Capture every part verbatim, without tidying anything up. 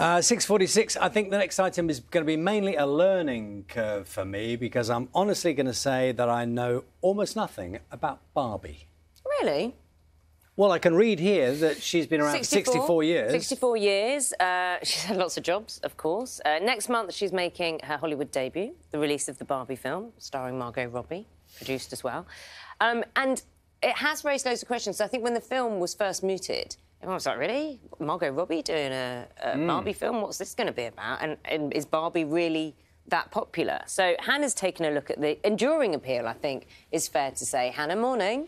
Uh, six forty-six, I think the next item is going to be mainly a learning curve for me because I'm honestly going to say that I know almost nothing about Barbie. Really? Well, I can read here that she's been around sixty-four, for sixty-four years. sixty-four years. Uh, she's had lots of jobs, of course. Uh, next month, she's making her Hollywood debut, the release of the Barbie film, starring Margot Robbie, produced as well. Um, and it has raised loads of questions. So I think when the film was first mooted, everyone was like, really? Margot Robbie doing a, a mm. Barbie film? What's this going to be about? And, and is Barbie really that popular? So Hannah's taken a look at the enduring appeal, I think, is fair to say. Hannah, morning.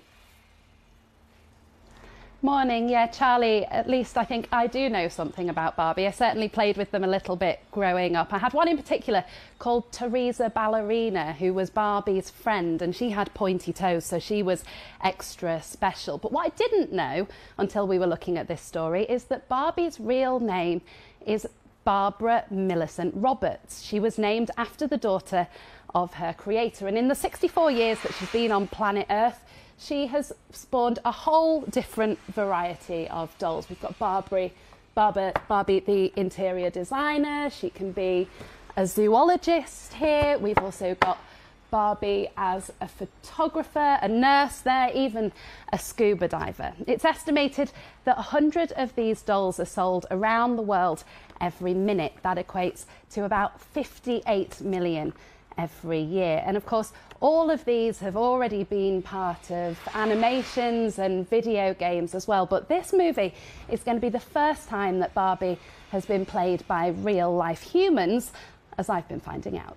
Morning, yeah, Charlie, at least I think I do know something about Barbie. I certainly played with them a little bit growing up. I had one in particular called Teresa Ballerina, who was Barbie's friend, and she had pointy toes, so she was extra special. But what I didn't know until we were looking at this story is that Barbie's real name is Barbara Millicent Roberts. She was named after the daughter of her creator, and in the sixty-four years that she's been on planet Earth, she has spawned a whole different variety of dolls. We've got Barbie, Barbie, Barbie, the interior designer. She can be a zoologist here. We've also got Barbie as a photographer, a nurse there, even a scuba diver. It's estimated that one hundred of these dolls are sold around the world every minute. That equates to about fifty-eight million every year. And of course, all of these have already been part of animations and video games as well. But this movie is going to be the first time that Barbie has been played by real life humans, as I've been finding out.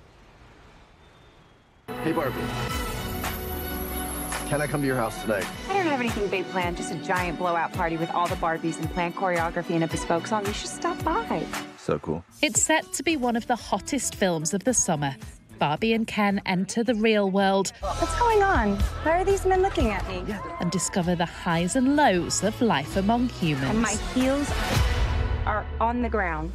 Hey Barbie, can I come to your house today? I don't have anything big planned, just a giant blowout party with all the Barbies and planned choreography and a bespoke song. You should stop by. So cool. It's set to be one of the hottest films of the summer. Barbie and Ken enter the real world. What's going on? Why are these men looking at me? And discover the highs and lows of life among humans. And my heels are on the ground.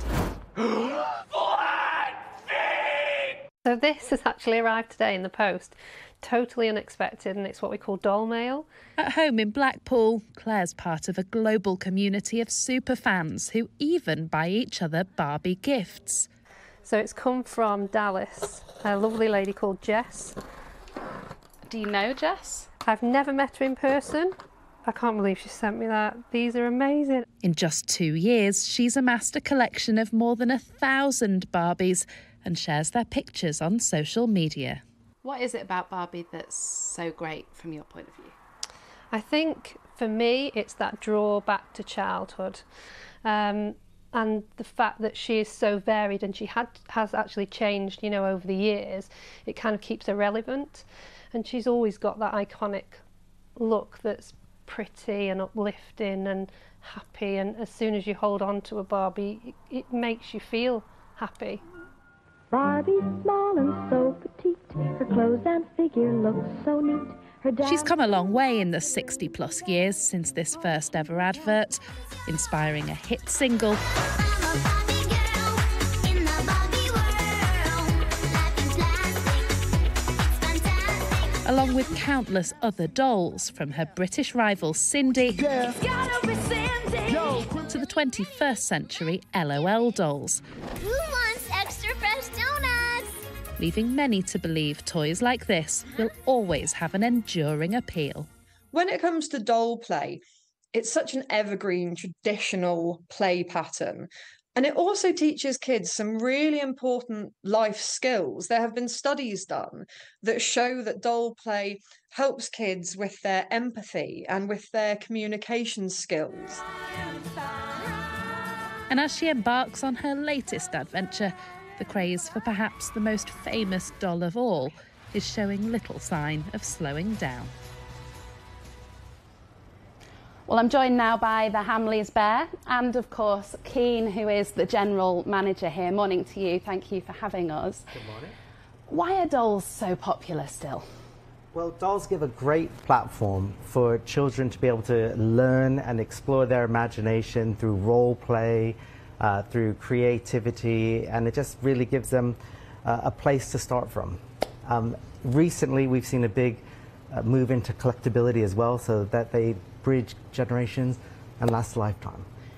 So this has actually arrived today in the post. Totally unexpected, and it's what we call doll mail. At home in Blackpool, Claire's part of a global community of super fans who even buy each other Barbie gifts. So it's come from Dallas, a lovely lady called Jess. Do you know Jess? I've never met her in person. I can't believe she sent me that. These are amazing. In just two years, she's amassed a collection of more than a thousand Barbies and shares their pictures on social media. What is it about Barbie that's so great from your point of view? I think for me, it's that draw back to childhood. Um, and the fact that she is so varied and she had, has actually changed, you know, over the years, it kind of keeps her relevant. And she's always got that iconic look that's pretty and uplifting and happy. And as soon as you hold on to a Barbie, it, it makes you feel happy. Barbie's small and so petite, her clothes and figure look so neat. She's come a long way in the sixty plus years since this first ever advert, inspiring a hit single, along with countless other dolls, from her British rival Cindy Yeah. to the twenty-first century L O L dolls. Who wants extra fresh donuts? Leaving many to believe toys like this will always have an enduring appeal. When it comes to doll play, it's such an evergreen, traditional play pattern. And it also teaches kids some really important life skills. There have been studies done that show that doll play helps kids with their empathy and with their communication skills. And as she embarks on her latest adventure, the craze for perhaps the most famous doll of all is showing little sign of slowing down. Well, I'm joined now by the Hamleys Bear and, of course, Keane, who is the general manager here. Morning to you. Thank you for having us. Good morning. Why are dolls so popular still? Well, dolls give a great platform for children to be able to learn and explore their imagination through role play, uh, through creativity, and it just really gives them uh, a place to start from. Um, recently, we've seen a big uh, move into collectability as well, so that they bridge generations and last a lifetime.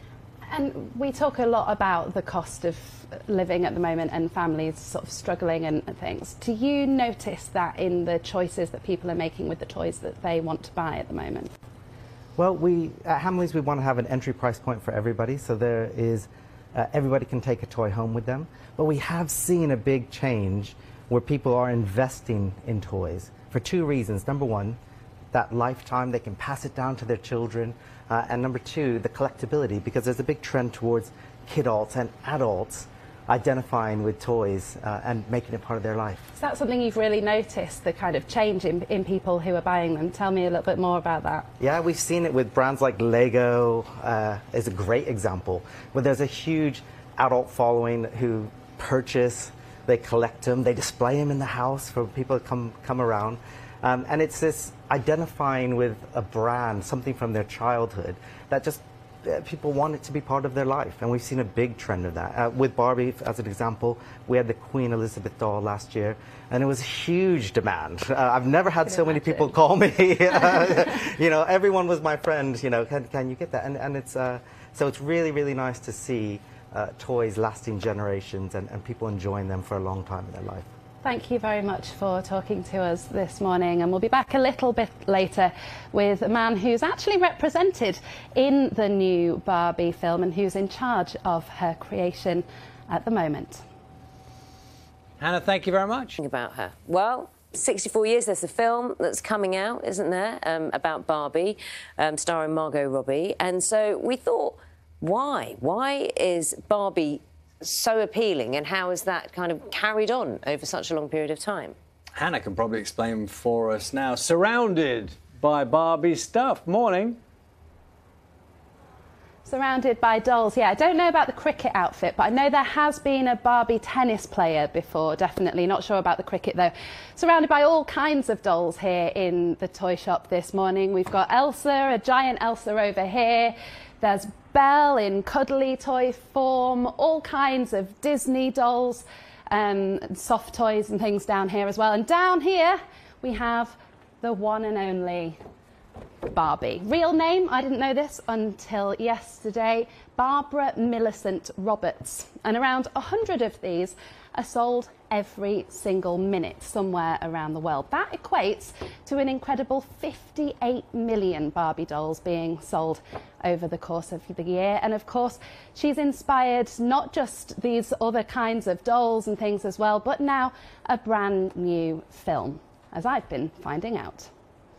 And we talk a lot about the cost of living at the moment and families sort of struggling and, and things. Do you notice that in the choices that people are making with the toys that they want to buy at the moment? Well, we at Hamleys we want to have an entry price point for everybody, so there is uh, everybody can take a toy home with them. But we have seen a big change where people are investing in toys for two reasons. Number one, that lifetime, they can pass it down to their children. Uh, and number two, the collectability, because there's a big trend towards kidults and adults identifying with toys uh, and making it part of their life. Is that something you've really noticed, the kind of change in, in people who are buying them? Tell me a little bit more about that. Yeah, we've seen it with brands like Lego, uh, is a great example, where there's a huge adult following who purchase, they collect them, they display them in the house for people to come, come around. Um, and it's this identifying with a brand, something from their childhood, that just uh, people want it to be part of their life. And we've seen a big trend of that. Uh, with Barbie, as an example, we had the Queen Elizabeth doll last year, and it was huge demand. Uh, I've never had so many people call me. You know, everyone was my friend, you know, can, can you get that? And, and it's, uh, so it's really, really nice to see uh, toys lasting generations and, and people enjoying them for a long time in their life. Thank you very much for talking to us this morning, and we'll be back a little bit later with a man who's actually represented in the new Barbie film and who's in charge of her creation at the moment. Hannah, thank you very much. About her. Well, sixty-four years, there's a film that's coming out, isn't there, um, about Barbie, um, starring Margot Robbie. And so we thought, why? Why is Barbie so appealing, and how is that kind of carried on over such a long period of time? Hannah can probably explain for us now. Surrounded by Barbie stuff. Morning. Surrounded by dolls, yeah. I don't know about the cricket outfit, but I know there has been a Barbie tennis player before, definitely. Not sure about the cricket, though. Surrounded by all kinds of dolls here in the toy shop this morning. We've got Elsa, a giant Elsa over here. There's Belle in cuddly toy form, all kinds of Disney dolls, um, and soft toys and things down here as well. And down here we have the one and only Barbie. Real name, I didn't know this until yesterday, Barbara Millicent Roberts. And around a hundred of these are sold every single minute somewhere around the world. That equates to an incredible fifty-eight million Barbie dolls being sold over the course of the year. And of course, she's inspired not just these other kinds of dolls and things as well, but now a brand new film, as I've been finding out.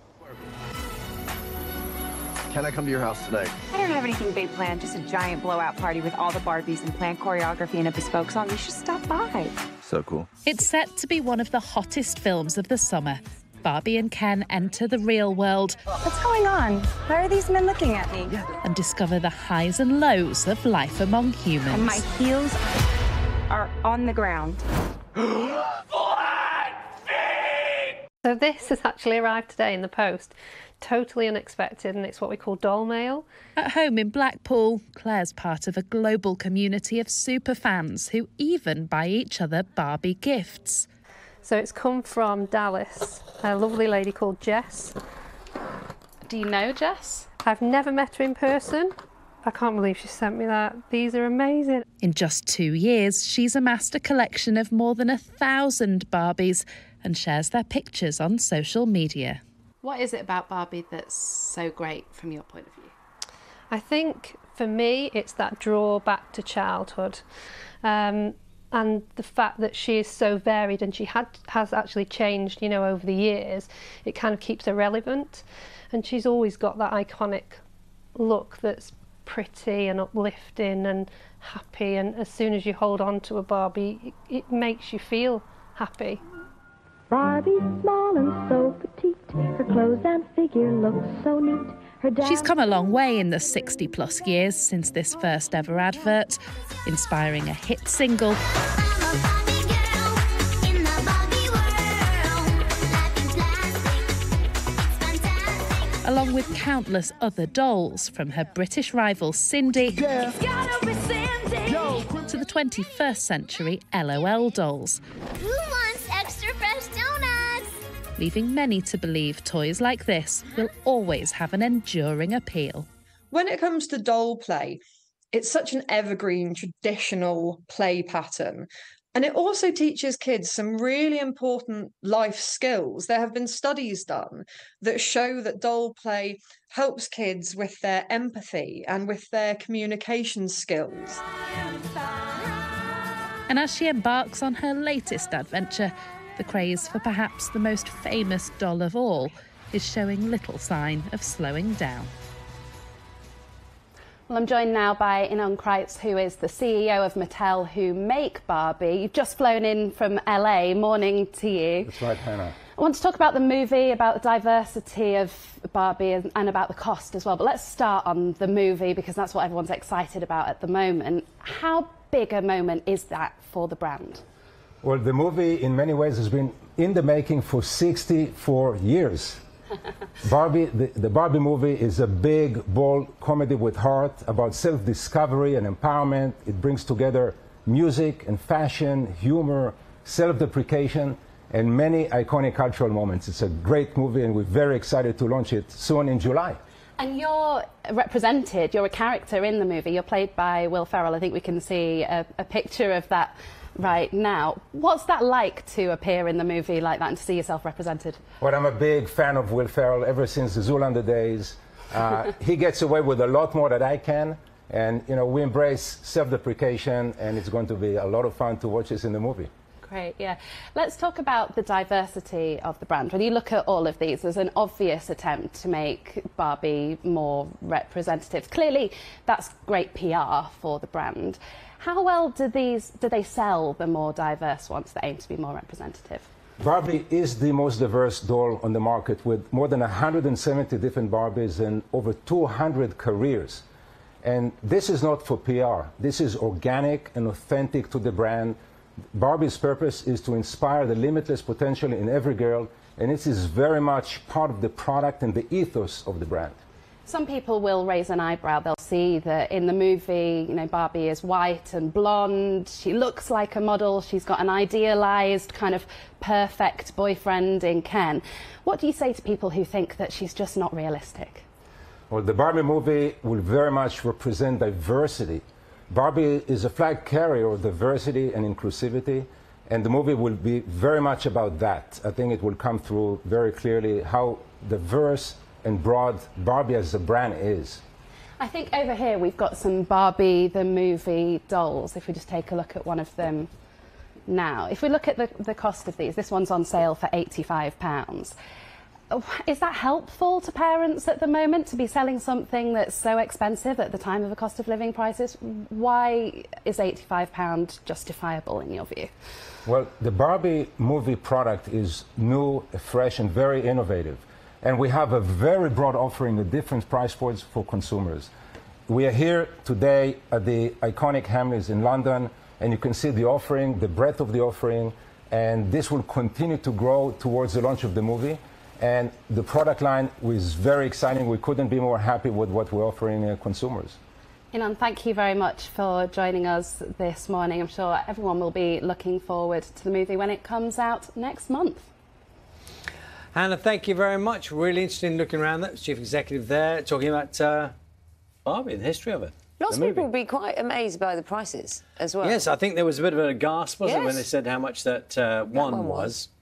Can I come to your house today? I don't have anything big planned, just a giant blowout party with all the Barbies and planned choreography and a bespoke song. You should stop by. So cool. It's set to be one of the hottest films of the summer. Barbie and Ken enter the real world. What's going on? Why are these men looking at me? And discover the highs and lows of life among humans. And my heels are on the ground. So this has actually arrived today in the post. Totally unexpected, and it's what we call doll mail. At home in Blackpool, Claire's part of a global community of super fans who even buy each other Barbie gifts. So it's come from Dallas, a lovely lady called Jess. Do you know Jess? I've never met her in person. I can't believe she sent me that. These are amazing. In just two years, she's amassed a collection of more than a thousand Barbies and shares their pictures on social media. What is it about Barbie that's so great from your point of view? I think for me it's that draw back to childhood, um, and the fact that she is so varied and she had has actually changed, you know, over the years. It kind of keeps her relevant, and she's always got that iconic look that's pretty and uplifting and happy, and as soon as you hold on to a Barbie, it, it makes you feel happy. Barbie's small and so petite, her clothes and figure look so neat. Her She's come a long way in the sixty plus years since this first ever advert, inspiring a hit single, along with countless other dolls, from her British rival Cindy yeah. to the twenty-first century L O L dolls. Who wants extra fresh donuts? Leaving many to believe toys like this will always have an enduring appeal. When it comes to doll play, It's such an evergreen, traditional play pattern. And it also teaches kids some really important life skills. There have been studies done that show that doll play helps kids with their empathy and with their communication skills. And as she embarks on her latest adventure, the craze for perhaps the most famous doll of all is showing little sign of slowing down. Well, I'm joined now by Ynon Kreiz, who is the C E O of Mattel, who make Barbie. You've just flown in from L A. Morning to you. That's right, Hannah. I want to talk about the movie, about the diversity of Barbie and, and about the cost as well. But let's start on the movie because that's what everyone's excited about at the moment. How big a moment is that for the brand? Well, the movie in many ways has been in the making for sixty-four years. Barbie, the, the Barbie movie is a big, bold comedy with heart about self-discovery and empowerment. It brings together music and fashion, humor, self-deprecation, and many iconic cultural moments. It's a great movie, and we're very excited to launch it soon in July. And you're represented, you're a character in the movie. You're played by Will Ferrell. I think we can see a, a picture of that right now. What's that like to appear in the movie like that and to see yourself represented? Well, I'm a big fan of Will Ferrell ever since the Zoolander days. Uh, he gets away with a lot more than I can. And, you know, we embrace self-deprecation, and it's going to be a lot of fun to watch this in the movie. Great, yeah. Let's talk about the diversity of the brand. When you look at all of these, there's an obvious attempt to make Barbie more representative. Clearly, that's great P R for the brand. How well do these do they sell the more diverse ones that aim to be more representative? Barbie is the most diverse doll on the market, with more than one hundred seventy different Barbies and over two hundred careers. And this is not for P R. This is organic and authentic to the brand. Barbie's purpose is to inspire the limitless potential in every girl, and this is very much part of the product and the ethos of the brand. Some people will raise an eyebrow. They'll see that in the movie, you know, Barbie is white and blonde. She looks like a model. She's got an idealized kind of perfect boyfriend in Ken. What do you say to people who think that she's just not realistic? Well, the Barbie movie will very much represent diversity. Barbie is a flag carrier of diversity and inclusivity, and the movie will be very much about that. I think it will come through very clearly how diverse and broad Barbie as a brand is. I think over here we've got some Barbie the movie dolls, if we just take a look at one of them now. If we look at the, the cost of these, this one's on sale for eighty-five pounds. Is that helpful to parents at the moment to be selling something that's so expensive at the time of the cost of living prices? Why is eighty-five pounds justifiable in your view? Well, the Barbie movie product is new, fresh, and very innovative. And we have a very broad offering of different price points for consumers. We are here today at the iconic Hamleys in London, and you can see the offering, the breadth of the offering, and this will continue to grow towards the launch of the movie. And the product line was very exciting. We couldn't be more happy with what we're offering uh, consumers. Ynon, thank you very much for joining us this morning. I'm sure everyone will be looking forward to the movie when it comes out next month. Hannah, thank you very much. Really interesting looking around. That was Chief Executive there talking about uh, Barbie and the history of it. Lots of people will be quite amazed by the prices as well. Yes, I think there was a bit of a gasp, wasn't yes. it, when they said how much that uh, one, that one was. was.